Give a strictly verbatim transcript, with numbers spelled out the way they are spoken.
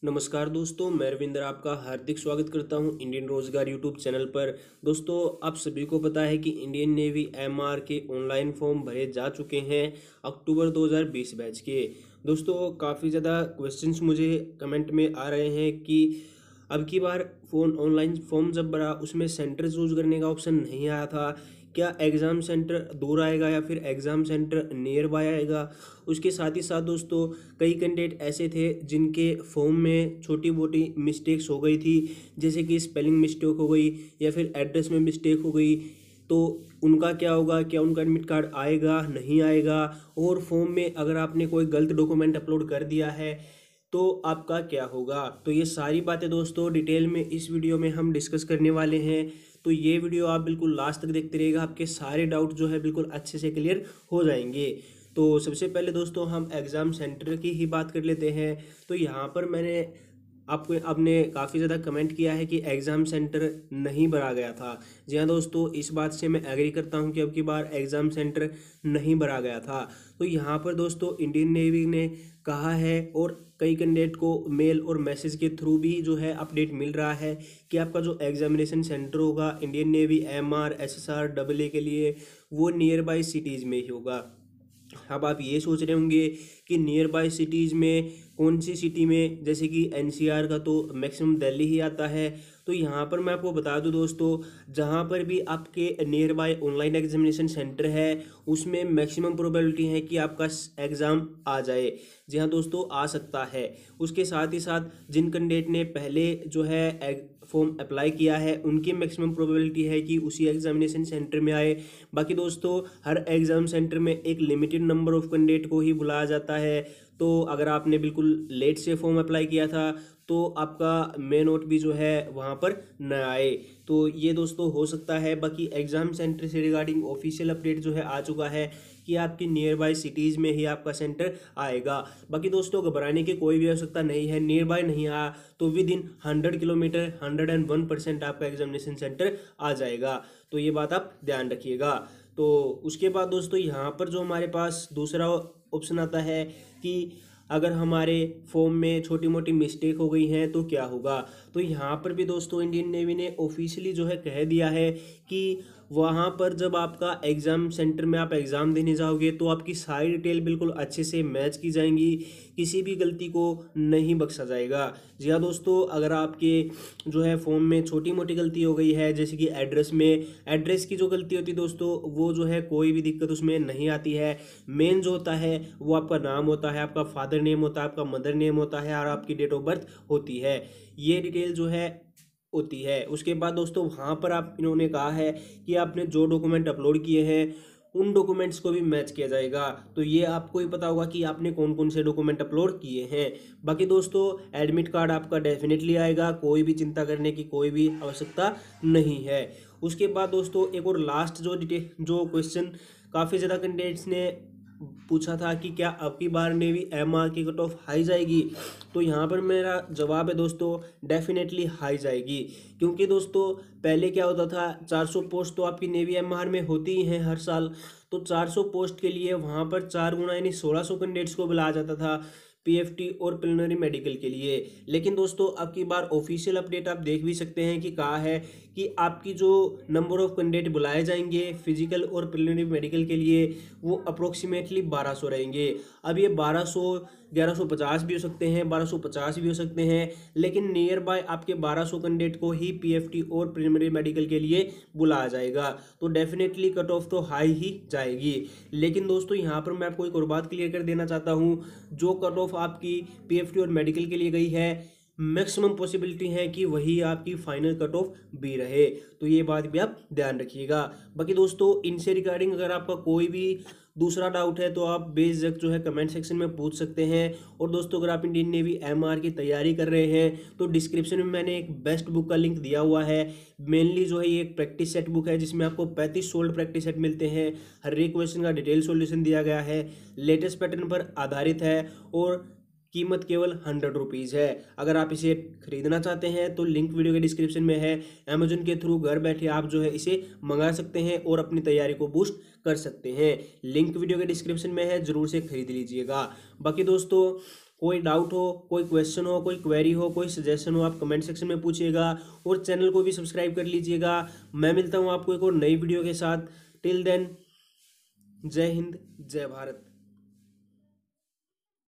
नमस्कार दोस्तों, मैं रविंद्र आपका हार्दिक स्वागत करता हूं इंडियन रोजगार यूट्यूब चैनल पर। दोस्तों, आप सभी को पता है कि इंडियन नेवी एमआर के ऑनलाइन फॉर्म भरे जा चुके हैं अक्टूबर दो हज़ार बीस बैच के। दोस्तों, काफ़ी ज़्यादा क्वेश्चंस मुझे कमेंट में आ रहे हैं कि अब की बार फोन ऑनलाइन फॉर्म जब भरा उसमें सेंटर चूज करने का ऑप्शन नहीं आया था। क्या एग्ज़ाम सेंटर दूर आएगा या फिर एग्ज़ाम सेंटर नियर बाय आएगा। उसके साथ ही साथ दोस्तों, कई कैंडिडेट ऐसे थे जिनके फॉर्म में छोटी मोटी मिस्टेक्स हो गई थी, जैसे कि स्पेलिंग मिस्टेक हो गई या फिर एड्रेस में मिस्टेक हो गई। तो उनका क्या होगा, क्या उनका एडमिट कार्ड आएगा नहीं आएगा, और फॉर्म में अगर आपने कोई गलत डॉक्यूमेंट अपलोड कर दिया है तो आपका क्या होगा। तो ये सारी बातें दोस्तों डिटेल में इस वीडियो में हम डिस्कस करने वाले हैं। तो ये वीडियो आप बिल्कुल लास्ट तक देखते रहिएगा, आपके सारे डाउट जो है बिल्कुल अच्छे से क्लियर हो जाएंगे। तो सबसे पहले दोस्तों हम एग्ज़ाम सेंटर की ही बात कर लेते हैं। तो यहाँ पर मैंने आपको आपने काफ़ी ज़्यादा कमेंट किया है कि एग्ज़ाम सेंटर नहीं भरा गया था। जी हाँ दोस्तों, इस बात से मैं एग्री करता हूँ कि अब की बार एग्ज़ाम सेंटर नहीं भरा गया था। तो यहाँ पर दोस्तों इंडियन नेवी ने कहा है, और कई कैंडिडेट को मेल और मैसेज के थ्रू भी जो है अपडेट मिल रहा है कि आपका जो एग्जामिनेशन सेंटर होगा Indian Navy M R S S R double A के लिए वो नियर बाई सिटीज़ में ही होगा। अब आप ये सोच रहे होंगे कि नियर बाय सिटीज़ में कौन सी सिटी में, जैसे कि एनसीआर का तो मैक्सिमम दिल्ली ही आता है। तो यहाँ पर मैं आपको बता दूं दोस्तों, जहाँ पर भी आपके nearby online examination centre है उसमें मैक्सिमम प्रोबेबिलिटी है कि आपका एग्ज़ाम आ जाए। जी हाँ दोस्तों, आ सकता है। उसके साथ ही साथ जिन कैंडिडेट ने पहले जो है फॉर्म अप्लाई किया है उनकी मैक्सिमम प्रोबेबिलिटी है कि उसी एग्जामिनेशन सेंटर में आए। बाकी दोस्तों, हर एग्ज़ाम सेंटर में एक लिमिटेड नंबर ऑफ कैंडिडेट को ही बुलाया जाता है। तो अगर आपने बिल्कुल लेट से फॉर्म अप्लाई किया था तो आपका मे नोट भी जो है वहाँ पर न आए। तो ये दोस्तों हो सकता है। बाकी एग्ज़ाम सेंटर से रिगार्डिंग ऑफिशियल अपडेट जो है आ चुका है कि आपकी नियर बाय सिटीज़ में ही आपका सेंटर आएगा। बाकी दोस्तों, घबराने की कोई भी आवश्यकता नहीं है। नियर बाय नहीं आया तो within hundred kilometre hundred and one percent आपका एग्जामिनेशन सेंटर आ जाएगा। तो ये बात आप ध्यान रखिएगा। तो उसके बाद दोस्तों यहाँ पर जो हमारे पास दूसरा ऑप्शन आता है कि अगर हमारे फॉर्म में छोटी मोटी मिस्टेक हो गई हैं तो क्या होगा। तो यहाँ पर भी दोस्तों इंडियन नेवी ने ऑफिशियली जो है कह दिया है कि वहाँ पर जब आपका एग्ज़ाम सेंटर में आप एग्ज़ाम देने जाओगे तो आपकी सारी डिटेल बिल्कुल अच्छे से मैच की जाएंगी, किसी भी गलती को नहीं बख्शा जाएगा। जी हाँ दोस्तों, अगर आपके जो है फॉर्म में छोटी मोटी गलती हो गई है, जैसे कि एड्रेस में, एड्रेस की जो गलती होती है दोस्तों वो जो है कोई भी दिक्कत उसमें नहीं आती है। मेन जो होता है वो आपका नाम होता है, आपका फादर नेम होता है, आपका मदर नेम होता है और आपकी डेट ऑफ बर्थ होती है। ये डिटेल जो है होती है। उसके बाद दोस्तों वहाँ पर आप इन्होंने कहा है कि आपने जो डॉक्यूमेंट अपलोड किए हैं उन डॉक्यूमेंट्स को भी मैच किया जाएगा। तो ये आपको ही पता होगा कि आपने कौन कौन से डॉक्यूमेंट अपलोड किए हैं। बाकी दोस्तों, एडमिट कार्ड आपका डेफिनेटली आएगा, कोई भी चिंता करने की कोई भी आवश्यकता नहीं है। उसके बाद दोस्तों एक और लास्ट जो डिटेल जो क्वेश्चन काफ़ी ज़्यादा कैंडिडेट्स ने पूछा था कि क्या अब की बार नेवी एमआर की कट ऑफ हाई जाएगी। तो यहाँ पर मेरा जवाब है दोस्तों, डेफिनेटली हाई जाएगी। क्योंकि दोस्तों पहले क्या होता था, चार सौ पोस्ट तो आपकी नेवी एमआर में होती ही हैं हर साल। तो चार सौ पोस्ट के लिए वहाँ पर चार गुना यानी सोलह सौ कैंडिडेट्स को बुलाया जाता था पीएफटी और प्रिलिमिनरी मेडिकल के लिए। लेकिन दोस्तों अब की बार ऑफिशियल अपडेट आप देख भी सकते हैं कि कहा है कि आपकी जो नंबर ऑफ कैंडिडेट बुलाए जाएंगे फिजिकल और प्रिलिमिनरी मेडिकल के लिए वो अप्रोक्सीमेटली बारह सौ रहेंगे। अब ये बारह सौ ग्यारह सौ पचास भी हो सकते हैं, बारह सौ पचास भी हो सकते हैं, लेकिन नियर बाय आपके बारह सौ कैंडिडेट को ही पीएफटी और प्रिलिमिनरी मेडिकल के लिए बुलाया जाएगा। तो डेफिनेटली कट ऑफ तो हाई ही जाएगी। लेकिन दोस्तों यहाँ पर मैं आपको एक और बात क्लियर कर देना चाहता हूँ, जो कट ऑफ आपकी पीएफटी और मेडिकल के लिए गई है मैक्सिमम पॉसिबिलिटी है कि वही आपकी फाइनल कट ऑफ भी रहे। तो ये बात भी आप ध्यान रखिएगा। बाकी दोस्तों इनसे रिगार्डिंग अगर आपका कोई भी दूसरा डाउट है तो आप बेझिझक जो है कमेंट सेक्शन में पूछ सकते हैं। और दोस्तों अगर आप इंडियन नेवी एमआर की तैयारी कर रहे हैं तो डिस्क्रिप्शन में मैंने एक बेस्ट बुक का लिंक दिया हुआ है। मेनली जो है ये एक प्रैक्टिस सेट बुक है जिसमें आपको पैंतीस सोल्ड प्रैक्टिस सेट मिलते हैं। हर एक क्वेश्चन का डिटेल सॉल्यूशन दिया गया है, लेटेस्ट पैटर्न पर आधारित है और कीमत केवल हंड्रेड रुपीज़ है। अगर आप इसे खरीदना चाहते हैं तो लिंक वीडियो के डिस्क्रिप्शन में है। अमेजोन के थ्रू घर बैठे आप जो है इसे मंगा सकते हैं और अपनी तैयारी को बूस्ट कर सकते हैं। लिंक वीडियो के डिस्क्रिप्शन में है, जरूर से खरीद लीजिएगा। बाकी दोस्तों कोई डाउट हो, कोई क्वेश्चन हो, कोई क्वेरी हो, कोई सजेशन हो, आप कमेंट सेक्शन में पूछिएगा और चैनल को भी सब्सक्राइब कर लीजिएगा। मैं मिलता हूँ आपको एक और नई वीडियो के साथ। टिल देन, जय हिंद, जय भारत।